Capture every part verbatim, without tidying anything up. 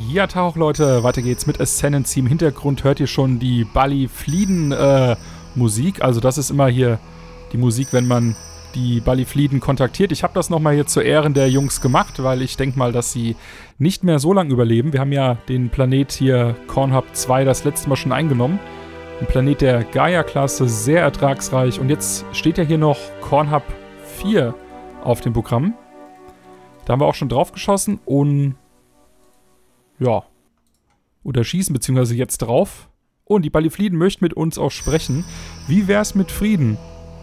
Ja, Tag auch Leute, weiter geht's mit Ascendancy. Im Hintergrund hört ihr schon die Ballyflieden äh, Musik. Also das ist immer hier die Musik, wenn man die Ballyflieden kontaktiert. Ich habe das nochmal hier zu Ehren der Jungs gemacht, weil ich denke mal, dass sie nicht mehr so lange überleben. Wir haben ja den Planet hier Cornhub zwei das letzte Mal schon eingenommen. Ein Planet der Gaia-Klasse, sehr ertragsreich. Und jetzt steht ja hier noch Cornhub vier auf dem Programm. Da haben wir auch schon drauf geschossen und ja, oder schießen, beziehungsweise jetzt drauf. Und die Ballyflieden möchten mit uns auch sprechen. Wie wär's mit Frieden?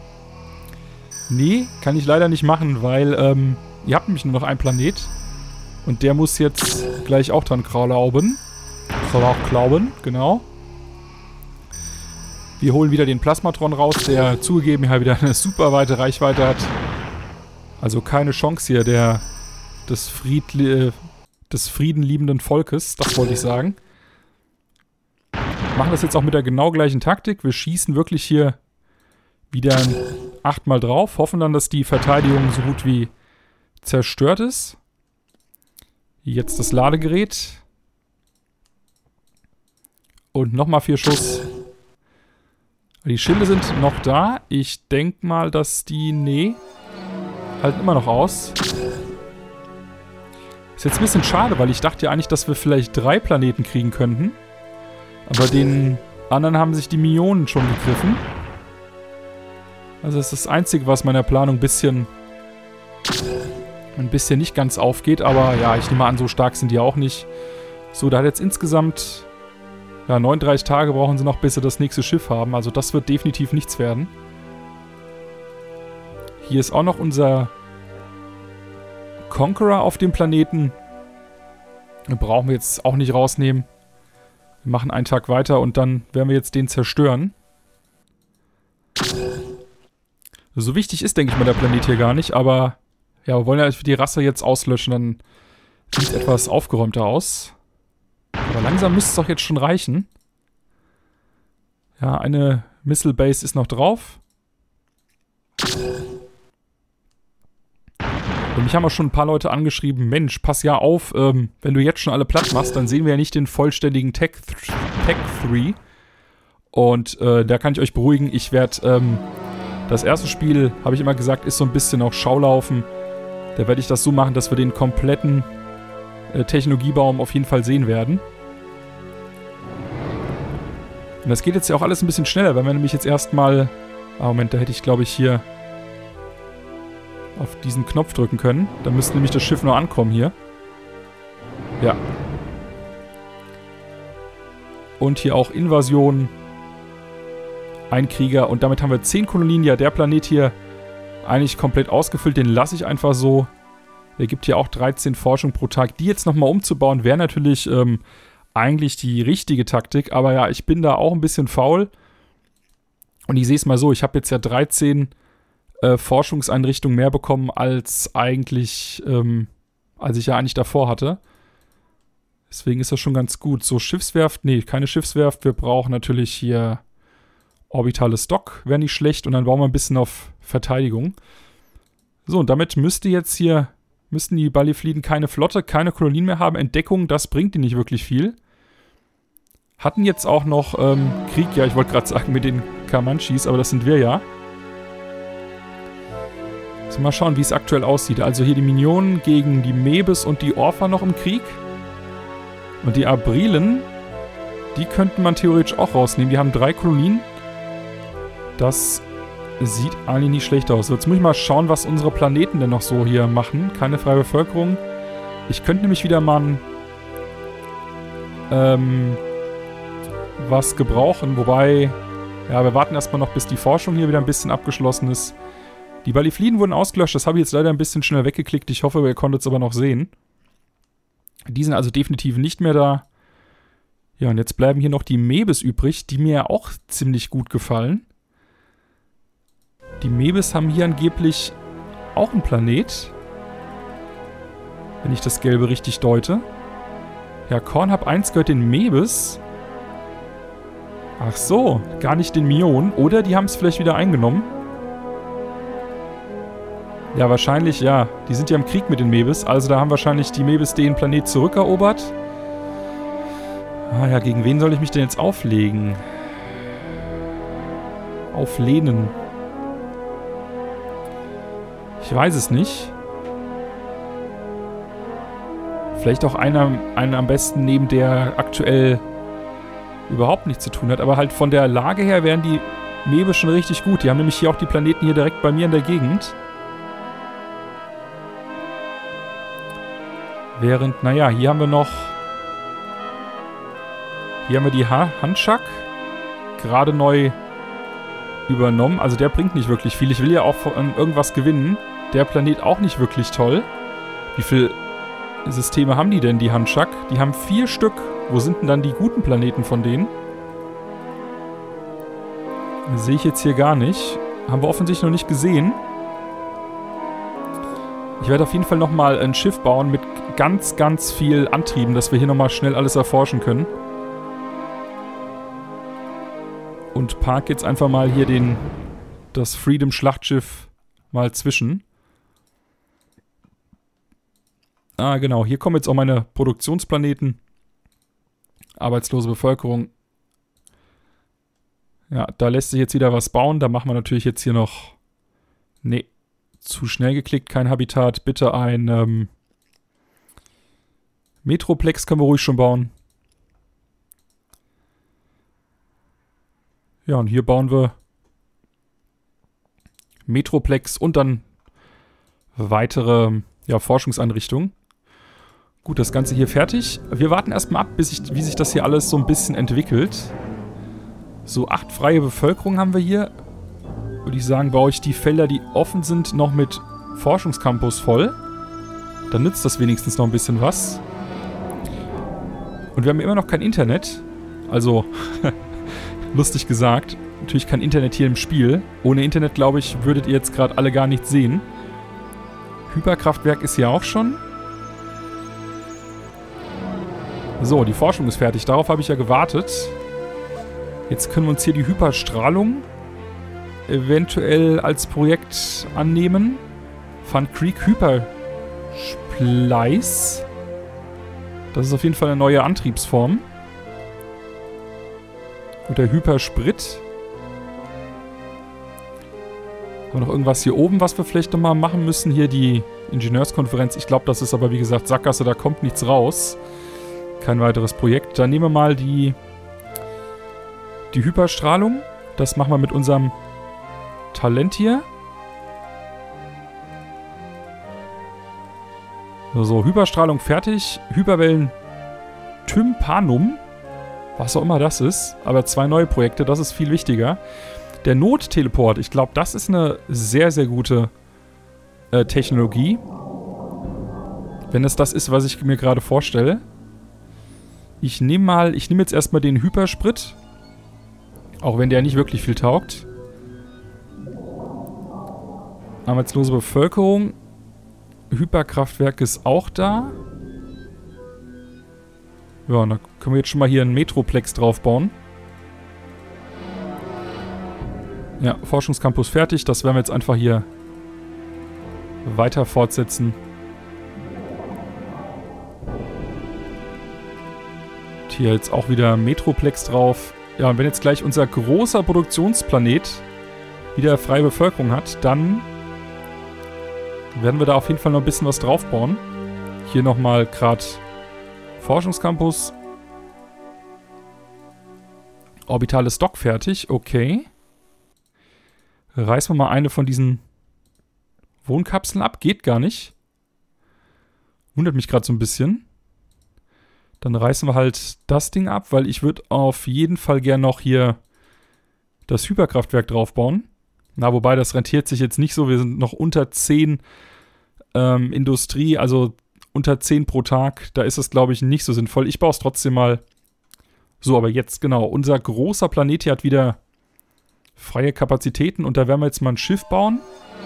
Nee, kann ich leider nicht machen, weil ähm, ihr habt nämlich nur noch einen Planet. Und der muss jetzt gleich auch dran glauben. Soll auch glauben, genau. Wir holen wieder den Plasmatron raus, der zugegeben ja wieder eine super weite Reichweite hat. Also keine Chance hier, der des, Friedli des friedenliebenden Volkes, das wollte ich sagen. Machen das jetzt auch mit der genau gleichen Taktik. Wir schießen wirklich hier wieder achtmal drauf, hoffen dann, dass die Verteidigung so gut wie zerstört ist. Jetzt das Ladegerät. Und nochmal vier Schuss. Die Schilde sind noch da. Ich denke mal, dass die... Nee. Halten immer noch aus. Ist jetzt ein bisschen schade, weil ich dachte ja eigentlich, dass wir vielleicht drei Planeten kriegen könnten. Aber den anderen haben sich die Mionen schon gegriffen. Also das ist das Einzige, was meiner Planung ein bisschen... ein bisschen nicht ganz aufgeht. Aber ja, ich nehme an, so stark sind die auch nicht. So, da hat jetzt insgesamt... Ja, neununddreißig Tage brauchen sie noch, bis sie das nächste Schiff haben. Also das wird definitiv nichts werden. Hier ist auch noch unser Conqueror auf dem Planeten. Den brauchen wir jetzt auch nicht rausnehmen. Wir machen einen Tag weiter und dann werden wir jetzt den zerstören. So wichtig ist, denke ich mal, der Planet hier gar nicht. Aber ja, wir wollen ja die Rasse jetzt auslöschen. Dann sieht es etwas aufgeräumter aus. Aber langsam müsste es doch jetzt schon reichen. Ja, eine Missile Base ist noch drauf. Und mich haben auch schon ein paar Leute angeschrieben, Mensch, pass ja auf, ähm, wenn du jetzt schon alle platt machst, dann sehen wir ja nicht den vollständigen Tech drei. Und äh, da kann ich euch beruhigen, ich werde, ähm, das erste Spiel, habe ich immer gesagt, ist so ein bisschen auch Schaulaufen. Da werde ich das so machen, dass wir den kompletten äh, Technologiebaum auf jeden Fall sehen werden. Und das geht jetzt ja auch alles ein bisschen schneller, wenn wir nämlich jetzt erstmal... Ah, Moment, da hätte ich, glaube ich, hier auf diesen Knopf drücken können. Da müsste nämlich das Schiff nur ankommen hier. Ja. Und hier auch Invasion. Ein Krieger. Und damit haben wir zehn Kolonien. Ja, der Planet hier eigentlich komplett ausgefüllt. Den lasse ich einfach so. Der gibt hier auch dreizehn Forschung pro Tag. Die jetzt nochmal umzubauen, wäre natürlich ähm, eigentlich die richtige Taktik. Aber ja, ich bin da auch ein bisschen faul. Und ich sehe es mal so. Ich habe jetzt ja dreizehn Äh, Forschungseinrichtungen mehr bekommen, als eigentlich, ähm, als ich ja eigentlich davor hatte. Deswegen ist das schon ganz gut. So, Schiffswerft, nee, keine Schiffswerft. Wir brauchen natürlich hier orbitales Dock, wäre nicht schlecht. Und dann bauen wir ein bisschen auf Verteidigung. So, und damit müsste jetzt hier, müssten die Ballyflieden keine Flotte, keine Kolonien mehr haben. Entdeckung, das bringt die nicht wirklich viel. Hatten jetzt auch noch ähm, Krieg, ja, ich wollte gerade sagen, mit den Comanches, aber das sind wir ja. So, mal schauen, wie es aktuell aussieht. Also hier die Minionen gegen die Mebes und die Orpha noch im Krieg. Und die Abrilen, die könnte man theoretisch auch rausnehmen. Die haben drei Kolonien. Das sieht eigentlich nicht schlecht aus. So, jetzt muss ich mal schauen, was unsere Planeten denn noch so hier machen. Keine freie Bevölkerung. Ich könnte nämlich wieder mal ähm, was gebrauchen. Wobei, ja, wir warten erstmal noch, bis die Forschung hier wieder ein bisschen abgeschlossen ist. Die Ballyflieden wurden ausgelöscht, das habe ich jetzt leider ein bisschen schnell weggeklickt. Ich hoffe, ihr konntet es aber noch sehen. Die sind also definitiv nicht mehr da. Ja, und jetzt bleiben hier noch die Mebes übrig, die mir ja auch ziemlich gut gefallen. Die Mebes haben hier angeblich auch einen Planet. Wenn ich das Gelbe richtig deute. Ja, Cornhub eins gehört den Mebes. Ach so, gar nicht den Mionen. Oder die haben es vielleicht wieder eingenommen. Ja, wahrscheinlich, ja. Die sind ja im Krieg mit den Mebes. Also da haben wahrscheinlich die Mebes den Planet zurückerobert. Ah ja, gegen wen soll ich mich denn jetzt auflegen? Auflehnen. Ich weiß es nicht. Vielleicht auch einer, einen am besten nehmen, der aktuell überhaupt nichts zu tun hat. Aber halt von der Lage her wären die Mebe schon richtig gut. Die haben nämlich hier auch die Planeten hier direkt bei mir in der Gegend. Während, naja, hier haben wir noch... Hier haben wir die ha Handschak. Gerade neu übernommen. Also der bringt nicht wirklich viel. Ich will ja auch von irgendwas gewinnen. Der Planet auch nicht wirklich toll. Wie viele Systeme haben die denn, die Handschak? Die haben vier Stück. Wo sind denn dann die guten Planeten von denen? Sehe ich jetzt hier gar nicht. Haben wir offensichtlich noch nicht gesehen. Ich werde auf jeden Fall nochmal ein Schiff bauen mit ganz, ganz viel Antrieben, dass wir hier nochmal schnell alles erforschen können. Und park jetzt einfach mal hier den, das Freedom-Schlachtschiff mal zwischen. Ah, genau. Hier kommen jetzt auch meine Produktionsplaneten. Arbeitslose Bevölkerung. Ja, da lässt sich jetzt wieder was bauen. Da machen wir natürlich jetzt hier noch... Nee, zu schnell geklickt. Kein Habitat. Bitte ein ähm, Metroplex können wir ruhig schon bauen. Ja, und hier bauen wir Metroplex und dann weitere ja, Forschungseinrichtungen. Gut, das Ganze hier fertig. Wir warten erstmal ab, bis ich, wie sich das hier alles so ein bisschen entwickelt. So, acht freie Bevölkerung haben wir hier. Würde ich sagen, baue ich die Felder, die offen sind, noch mit Forschungscampus voll. Dann nützt das wenigstens noch ein bisschen was. Und wir haben immer noch kein Internet. Also, lustig gesagt, natürlich kein Internet hier im Spiel. Ohne Internet, glaube ich, würdet ihr jetzt gerade alle gar nichts sehen. Hyperkraftwerk ist hier auch schon. So, die Forschung ist fertig. Darauf habe ich ja gewartet. Jetzt können wir uns hier die Hyperstrahlung eventuell als Projekt annehmen. Fun Creek Hyperspleiß. Das ist auf jeden Fall eine neue Antriebsform. Und der Hypersprit. Haben wir noch irgendwas hier oben, was wir vielleicht nochmal machen müssen? Hier die Ingenieurskonferenz. Ich glaube, das ist aber wie gesagt Sackgasse, da kommt nichts raus. Kein weiteres Projekt. Dann nehmen wir mal die, die Hyperstrahlung. Das machen wir mit unserem Talent hier. So, Hyperstrahlung fertig. Hyperwellen Tympanum. Was auch immer das ist. Aber zwei neue Projekte, das ist viel wichtiger. Der Notteleport, ich glaube, das ist eine sehr, sehr gute äh, Technologie. Wenn es das ist, was ich mir gerade vorstelle. Ich nehme mal, ich nehme jetzt erstmal den Hypersprit. Auch wenn der nicht wirklich viel taugt. Arbeitslose Bevölkerung. Hyperkraftwerk ist auch da. Ja, dann können wir jetzt schon mal hier einen Metroplex draufbauen. Ja, Forschungscampus fertig. Das werden wir jetzt einfach hier weiter fortsetzen. Hier jetzt auch wieder Metroplex drauf. Ja, und wenn jetzt gleich unser großer Produktionsplanet wieder freie Bevölkerung hat, dann werden wir da auf jeden Fall noch ein bisschen was draufbauen. Hier nochmal gerade Forschungscampus. Orbitales Dock fertig, okay. Reißen wir mal eine von diesen Wohnkapseln ab. Geht gar nicht. Wundert mich gerade so ein bisschen. Dann reißen wir halt das Ding ab, weil ich würde auf jeden Fall gern noch hier das Hyperkraftwerk draufbauen. Na, wobei, das rentiert sich jetzt nicht so. Wir sind noch unter zehn ähm, Industrie, also unter zehn pro Tag. Da ist es, glaube ich, nicht so sinnvoll. Ich baue es trotzdem mal. So, aber jetzt, genau. Unser großer Planet hier hat wieder freie Kapazitäten und da werden wir jetzt mal ein Schiff bauen.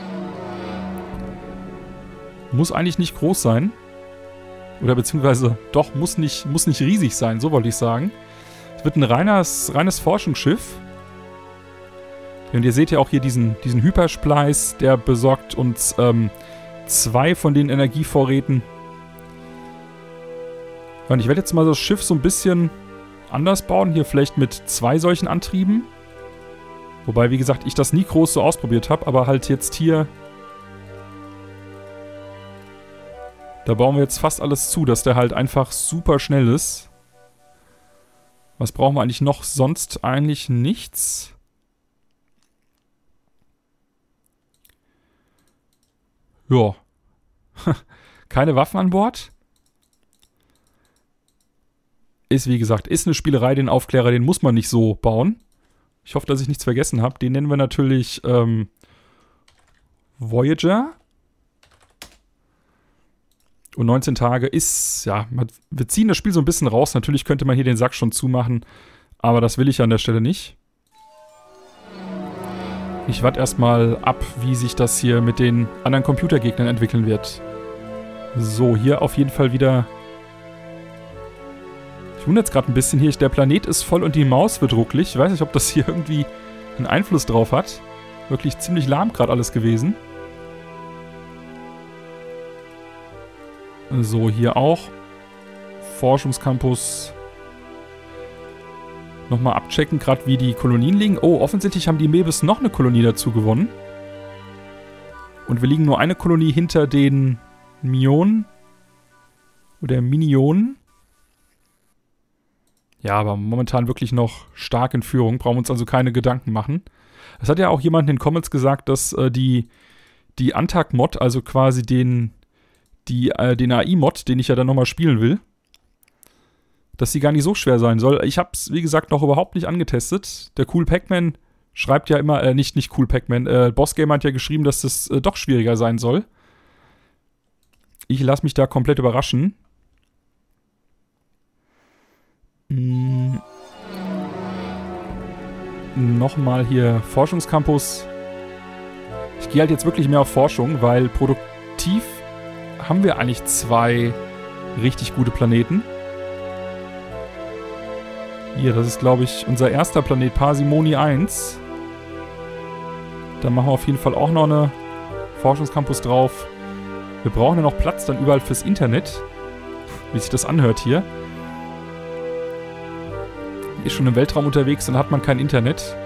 Muss eigentlich nicht groß sein. Oder beziehungsweise, doch, muss nicht, muss nicht riesig sein, so wollte ich sagen. Es wird ein reines, reines Forschungsschiff. Und ihr seht ja auch hier diesen, diesen Hyperspleiß, der besorgt uns ähm, zwei von den Energievorräten. Und ich werde jetzt mal das Schiff so ein bisschen anders bauen. Hier vielleicht mit zwei solchen Antrieben. Wobei, wie gesagt, ich das nie groß so ausprobiert habe. Aber halt jetzt hier... Da bauen wir jetzt fast alles zu, dass der halt einfach super schnell ist. Was brauchen wir eigentlich noch? Sonst eigentlich nichts. Ja. Keine Waffen an Bord. Ist, wie gesagt, ist eine Spielerei, den Aufklärer, den muss man nicht so bauen. Ich hoffe, dass ich nichts vergessen habe. Den nennen wir natürlich ähm, Voyager. Und neunzehn Tage ist, ja, man, wir ziehen das Spiel so ein bisschen raus. Natürlich könnte man hier den Sack schon zumachen, aber das will ich an der Stelle nicht. Ich warte erstmal ab, wie sich das hier mit den anderen Computergegnern entwickeln wird. So, hier auf jeden Fall wieder... Ich wundere jetzt gerade ein bisschen hier. Der Planet ist voll und die Maus wird rucklig. Ich weiß nicht, ob das hier irgendwie einen Einfluss drauf hat. Wirklich ziemlich lahm gerade alles gewesen. So, hier auch. Forschungscampus. Nochmal abchecken, gerade wie die Kolonien liegen. Oh, offensichtlich haben die Mebis noch eine Kolonie dazu gewonnen. Und wir liegen nur eine Kolonie hinter den Mionen. Oder Minionen. Ja, aber momentan wirklich noch stark in Führung. Brauchen wir uns also keine Gedanken machen. Es hat ja auch jemand in den Comments gesagt, dass äh, die, die Antag-Mod, also quasi den... Die, äh, den A I-Mod, den ich ja dann nochmal spielen will, dass sie gar nicht so schwer sein soll. Ich habe es, wie gesagt, noch überhaupt nicht angetestet. Der Cool Pac-Man schreibt ja immer, äh, nicht, nicht Cool Pac-Man, äh, Bossgamer hat ja geschrieben, dass das äh, doch schwieriger sein soll. Ich lasse mich da komplett überraschen. Hm. Nochmal hier Forschungscampus. Ich gehe halt jetzt wirklich mehr auf Forschung, weil produktiv haben wir eigentlich zwei richtig gute Planeten. Hier, das ist, glaube ich, unser erster Planet, Parsimony eins. Da machen wir auf jeden Fall auch noch eine Forschungscampus drauf. Wir brauchen ja noch Platz dann überall fürs Internet. Wie sich das anhört hier. Ist schon im Weltraum unterwegs, dann hat man kein Internet.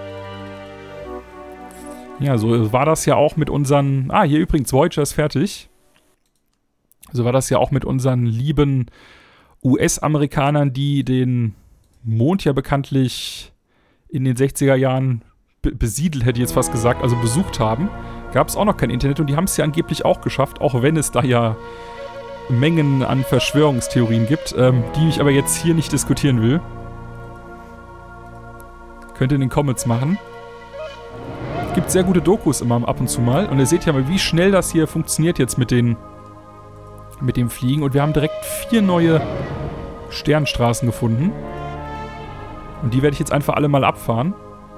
Ja, so war das ja auch mit unseren... Ah, hier übrigens, Voyager ist fertig. So war das ja auch mit unseren lieben U S-Amerikanern, die den Mond ja bekanntlich in den sechziger Jahren be- besiedelt, hätte ich jetzt fast gesagt, also besucht haben. Gab es auch noch kein Internet und die haben es ja angeblich auch geschafft, auch wenn es da ja Mengen an Verschwörungstheorien gibt, ähm, die ich aber jetzt hier nicht diskutieren will. Könnt ihr in den Comments machen. Gibt sehr gute Dokus immer ab und zu mal und ihr seht ja mal, wie schnell das hier funktioniert jetzt mit den mit dem Fliegen. Und wir haben direkt vier neue Sternstraßen gefunden. Und die werde ich jetzt einfach alle mal abfahren.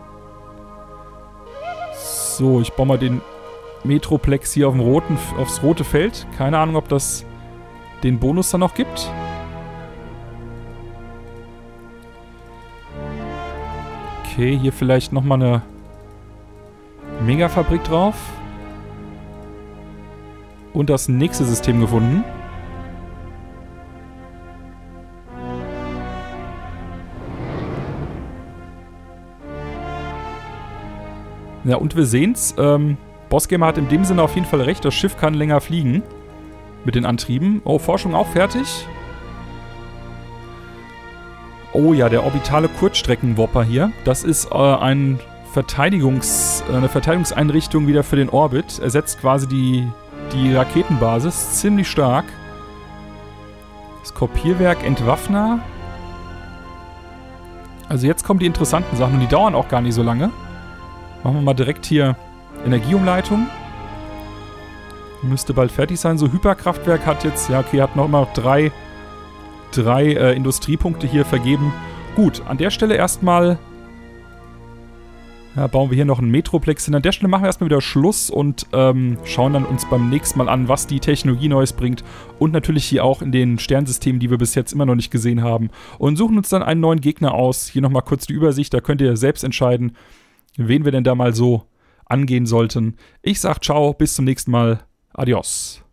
So, ich baue mal den Metroplex hier auf dem roten, aufs rote Feld. Keine Ahnung, ob das den Bonus dann noch gibt. Okay, hier vielleicht nochmal eine Megafabrik drauf. Und das nächste System gefunden. Ja, und wir sehen's. Ähm, Bossgamer hat in dem Sinne auf jeden Fall recht. Das Schiff kann länger fliegen. Mit den Antrieben. Oh, Forschung auch fertig. Oh ja, der orbitale Kurzstreckenwopper hier. Das ist äh, ein Verteidigungs, äh, eine Verteidigungseinrichtung wieder für den Orbit. Ersetzt quasi die... Die Raketenbasis, ziemlich stark. Skorpierwerk, Entwaffner. Also jetzt kommen die interessanten Sachen und die dauern auch gar nicht so lange. Machen wir mal direkt hier Energieumleitung. Müsste bald fertig sein. So, Hyperkraftwerk hat jetzt, ja okay, hat noch immer noch drei, drei äh, Industriepunkte hier vergeben. Gut, an der Stelle erstmal... Ja, bauen wir hier noch einen Metroplex hin. An der Stelle machen wir erstmal wieder Schluss und ähm, schauen dann uns beim nächsten Mal an, was die Technologie Neues bringt. Und natürlich hier auch in den Sternsystemen, die wir bis jetzt immer noch nicht gesehen haben. Und suchen uns dann einen neuen Gegner aus. Hier nochmal kurz die Übersicht. Da könnt ihr selbst entscheiden, wen wir denn da mal so angehen sollten. Ich sag ciao, bis zum nächsten Mal. Adios.